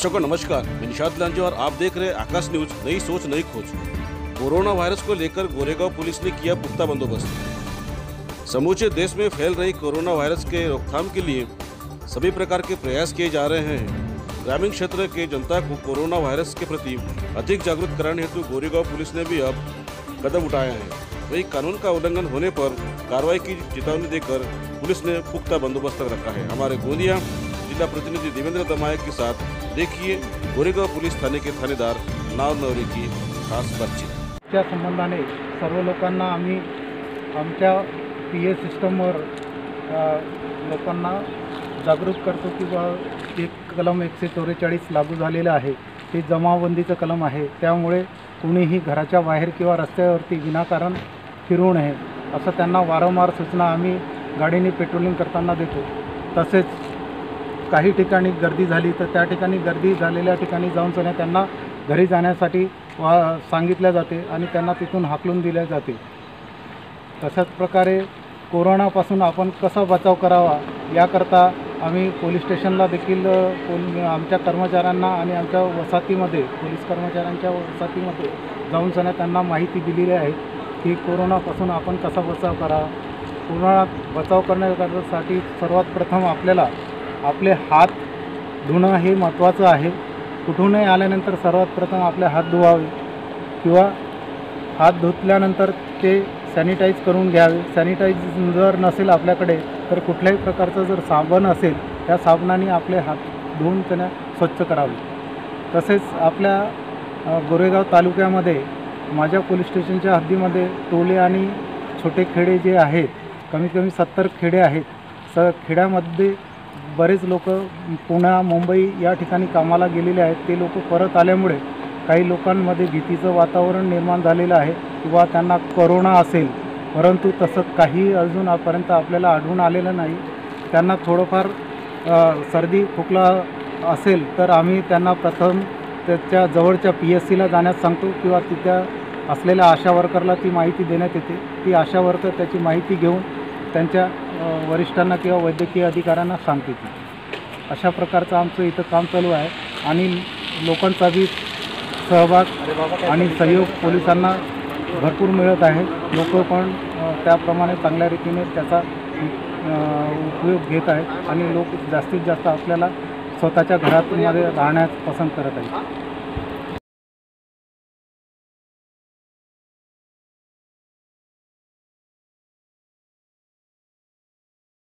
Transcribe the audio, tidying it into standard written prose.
दर्शकों नमस्कार, मैं निशाद लांजे और आप देख रहे हैं आकाश न्यूज। नई सोच नई खोज। कोरोना वायरस को लेकर गोरेगांव पुलिस ने किया पुख्ता बंदोबस्त। समूचे देश में फैल रही कोरोना वायरस के रोकथाम के लिए सभी प्रकार के प्रयास किए जा रहे हैं। ग्रामीण क्षेत्र के जनता को कोरोना वायरस के प्रति अधिक जागरूक कराने हेतु गोरेगांव पुलिस ने भी अब कदम उठाया है। वही कानून का उल्लंघन होने पर कार्रवाई की चेतावनी देकर पुलिस ने पुख्ता बंदोबस्त रखा है। हमारे गोंदिया जिला प्रतिनिधि देवेंद्र दमाये के साथ देखिए गोरेगांव पुलिस थाने के थानेदार नावनवरे की खास बातचीत। त्या संबंधाने सर्व लोकांना आम्ही आमच्या PA सिस्टमवर लोकांना जागरूक करतो की एक कलम 144 लागू झालेलं आहे। ते जमावबंदीचं कलम आहे, त्यामुळे कुणीही घराच्या बाहेर किंवा रस्त्यावरती विनाकारण फिरू नये असं त्यांना वारंवार सूचना आम्ही गाडीने पेट्रोलिंग करताना देतो। तसेच काही ठिकाणी गर्दी झाली तर त्या ठिकाणी गर्दी झालेल्या ठिकाणी जाऊन त्यांना घरी जाण्यासाठी सांगितले जाते आणि त्यांना तिथून हाकलून दिले जाते। तशाच प्रकारे कोरोनापासून आपण कसा बचाव करावा याकरता आम्ही पोलीस स्टेशनला देखील आमच्या कर्मचाऱ्यांना आणि आमच्या वसाहतीमध्ये पोलीस कर्मचाऱ्यांच्या वसाहतीमध्ये जाऊन त्यांना माहिती दिलेली आहे की कोरोनापासून आपण कसा बचाव करावा। कोरोना बचाव करण्यासाठी सर्वात प्रथम आपल्याला आपले हात धुणं हे महत्त्वाचं आहे। कुठूनही आल्यानंतर सर्वात प्रथम आपले हात धुवावे किंवा हात धुतल्यानंतर ते सॅनिटाईज करून घ्यावे। सॅनिटाईज जर नसेल आपल्याकडे तर कुठल्याही प्रकारचं जर साबण असेल त्या साबणाने आपले हात धुवून त्यांना स्वच्छ करावे। तसेच आपल्या गोरेगाव तालुक्यामध्ये माझ्या पोलीस स्टेशनच्या हद्दीमध्ये टोले आणि छोटे खेडे जे आहेत, कमीत कमी 70 खेडे आहेत। खेड्यामध्ये बरेच लोक पुणे मुंबई या ठिकाणी कामाला गेलेले आहेत। ते लोक परत आल्यामुळे काही लोकांमध्ये भीतीचं वातावरण निर्माण झालेलं आहे किंवा त्यांना कोरोना असेल, परंतु तसं काही अजूनपर्यंत आपल्याला आढळून आलेलं नाही। त्यांना थोडंफार सर्दी खोकला असेल तर आम्ही त्यांना प्रथम त्याच्या जवळच्या PSCला जाण्यास सांगतो किंवा तिथे असलेल्या आशा वर्करला ती माहिती देण्यात येते। ती आशा वर्कर त्याची माहिती घेऊन त्यांच्या वरिष्ठांना किंवा वैद्यकीय अधिकाऱ्यांना सांगते। अशा प्रकारचं आमचं इथं काम चालू आहे आणि लोकांचा बी सहभाग आणि सहयोग पोलिसांना भरपूर मिळत आहे। लोक पण त्याप्रमाणे चांगल्या रीतीने त्याचा उपयोग घेत आहेत आणि लोक जास्तीत जास्त आपल्याला स्वतःच्या घरामध्ये राहण्यास पसंत करत आहेत।